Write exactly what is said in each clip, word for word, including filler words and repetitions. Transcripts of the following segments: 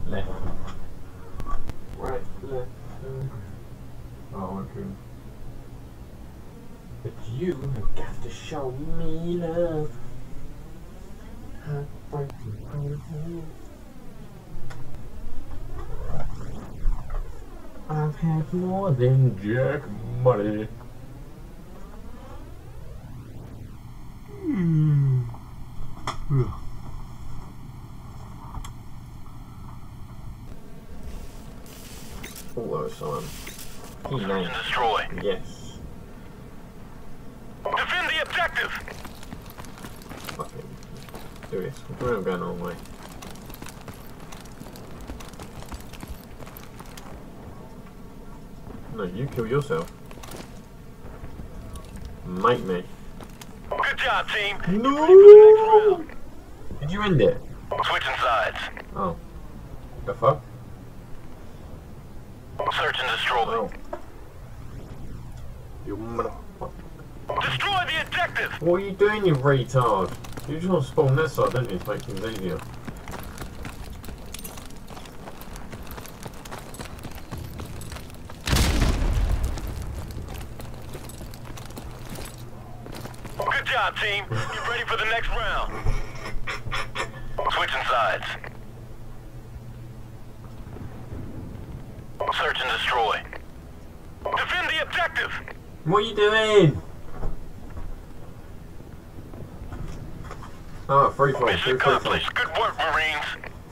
Left. Right, left. Oh, okay. But you have got to show me love. I've had more than Jack money. Mm. Although son, he named destroy. Yes. Defend the objective. Fucking do this. We're not going the wrong way. No, you kill yourself. Make me. Good job, team. No. Did you end it? Switching sides. Oh. The fuck? Search and destroy. Oh. You motherfucker. Destroy the objective. What are you doing, you retard? You just want to spawn this side, don't you, to make things easier? Good job, team. You ready for the next round? Switching sides. Search and destroy. Defend the objective. What are you doing? Oh, free fall, Mission free fall. accomplished. Good work, Marines.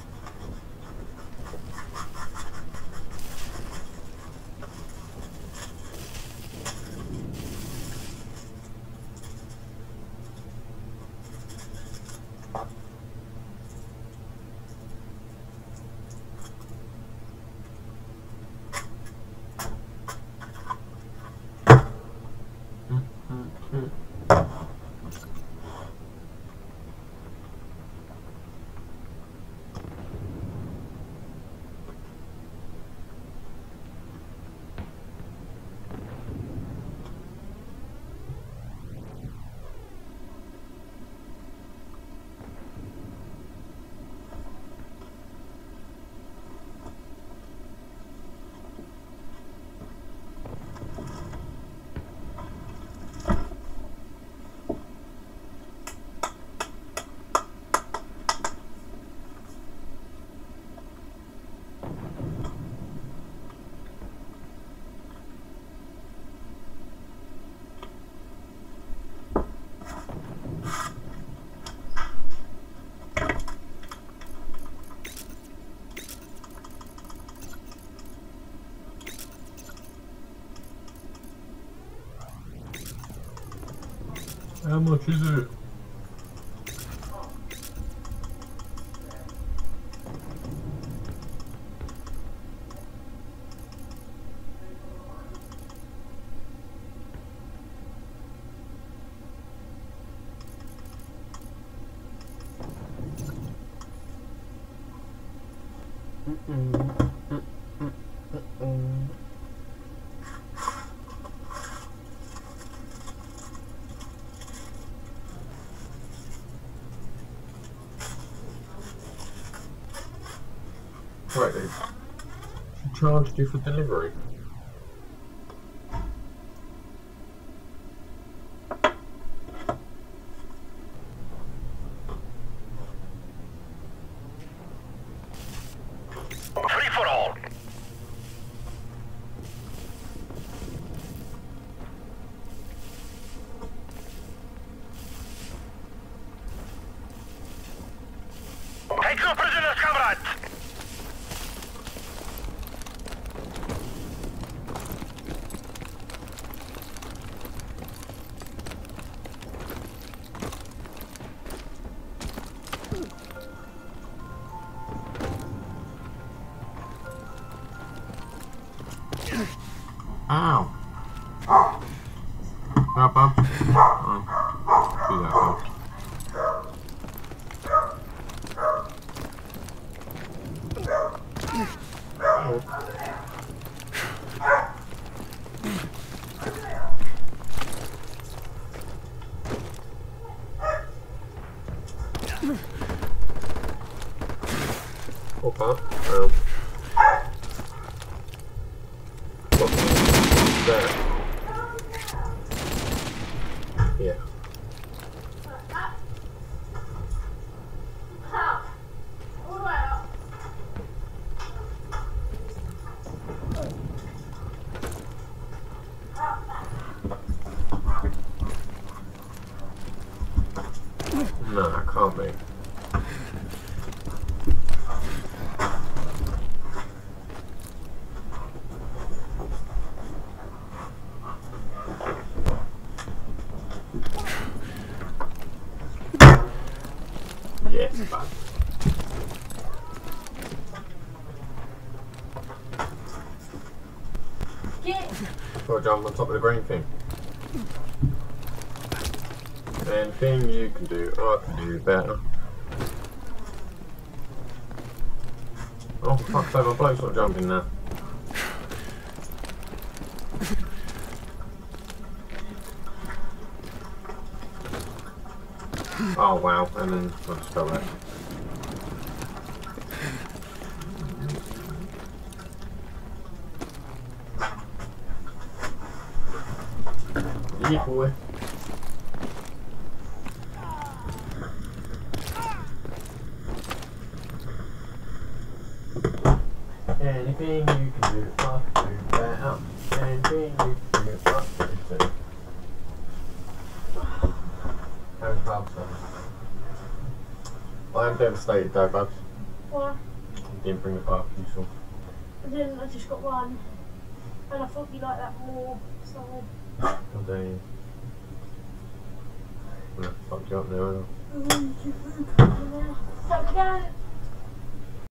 How much is it? Mm-mm. Mm-mm. Right then. She charged you for delivery. Free for all. Take no prisoners, comrades. Ow! Up, up. Oh. Do that, bud. Or part. Um, there. Yeah. No, I can't be. Yes, bad. Get. Got to jump on top of the green thing. Anything you can do, I can do better. Oh, for fuck's sake, my bloke's not jumping now. Oh wow, and then I'll just go back. Yeah, boy. Anything you can do, I can do better. Anything you can do, I can do too. How's Bubs? I am devastated though, Bubs. What? You didn't bring the barbecue sauce. I didn't, I just got one. And I thought you like that more, so. Oh, damn. I'm gonna fuck you up now, ain't I? Stop again.